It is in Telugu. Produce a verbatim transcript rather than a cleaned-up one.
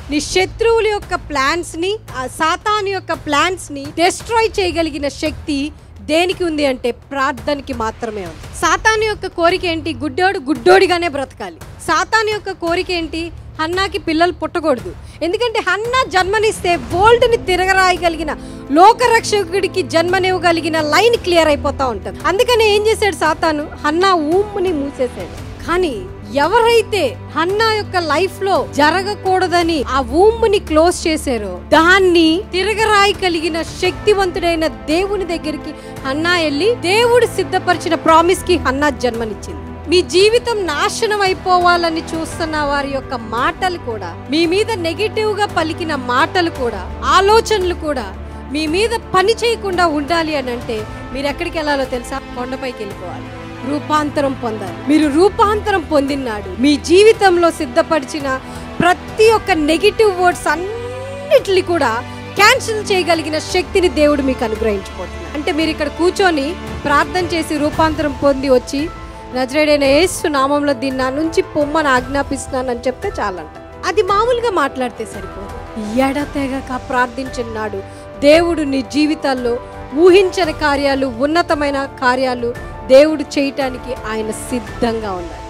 నీ శత్రువుల యొక్క ప్లాన్స్ ని, ఆ సాతాను యొక్క ప్లాన్స్ ని డిస్ట్రాయ్ చేయగలిగిన శక్తి దేనికి ఉంది అంటే ప్రార్థనకి మాత్రమే ఉంది. సాతాను యొక్క కోరిక ఏంటి? గుడ్డోడు గుడ్డోడిగానే బ్రతకాలి. సాతాను యొక్క కోరిక ఏంటి? హన్నాకి పిల్లలు పుట్టకూడదు. ఎందుకంటే హన్నా జన్మనిస్తే వరల్డ్ని తిరగరాయగలిగిన లోకరక్షకుడికి జన్మనివ్వగలిగిన లైన్ క్లియర్ అయిపోతా ఉంటుంది. అందుకని ఏం చేశాడు సాతాను? హన్నా ఊమ్ని మూసేశాడు. కానీ ఎవరైతే హన్నా యొక్క లైఫ్ లో జరగకూడదని ఆ ఊమ్ని క్లోజ్ చేశారో దాన్ని తిరగరాయి కలిగిన శక్తివంతుడైన దేవుని దగ్గరికి హన్నా వెళ్ళి దేవుడు సిద్ధపరిచిన ప్రామిస్ కి హన్నా జన్మనిచ్చింది. మీ జీవితం నాశనం అయిపోవాలని చూస్తున్న వారి యొక్క మాటలు కూడా, మీ మీద నెగటివ్ గా పలికిన మాటలు కూడా, ఆలోచనలు కూడా మీ మీద పని చేయకుండా ఉండాలి అని అంటే మీరు ఎక్కడికి వెళ్ళాలో తెలుసా? కొండపైకి వెళ్ళిపోవాలి, రూపాంతరం పొందాలి. మీరు రూపాంతరం పొందినాడు మీ జీవితంలో సిద్ధపరిచిన ప్రతి ఒక్క నెగిటివ్ వర్డ్స్ అన్నిటిని కూడా క్యాన్సిల్ చేయగలిగిన శక్తిని దేవుడు మీకు అనుగ్రహించిపోతుంది. అంటే మీరు ఇక్కడ కూర్చొని ప్రార్థన చేసి రూపాంతరం పొంది వచ్చి నజరేయుడైన యేసు నామంలో దీన్ని నా నుంచి పొమ్మని ఆజ్ఞాపిస్తున్నానని చెప్తే చాలంట. అది మామూలుగా మాట్లాడితే సరిపోదు. ఎడతెగక ప్రార్థించినాడు దేవుడు నీ జీవితాల్లో ఊహించని కార్యాలు, ఉన్నతమైన కార్యాలు దేవుడు చేయటానికి ఆయన సిద్ధంగా ఉన్నారు.